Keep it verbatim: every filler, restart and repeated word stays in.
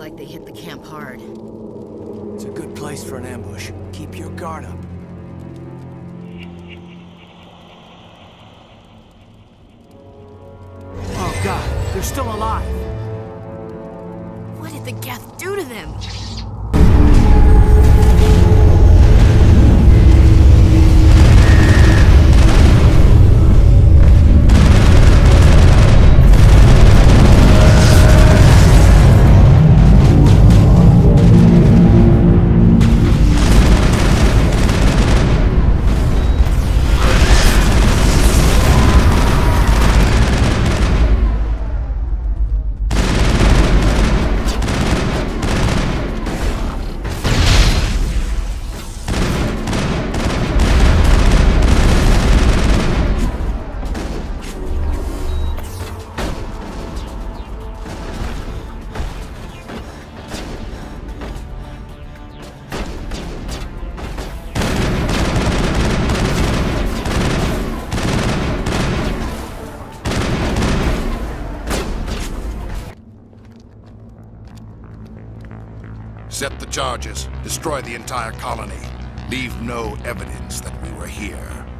like they hit the camp hard. It's a good place for an ambush. Keep your guard up. Oh god, they're still alive! What did the Geth do to them? Set the charges. Destroy the entire colony. Leave no evidence that we were here.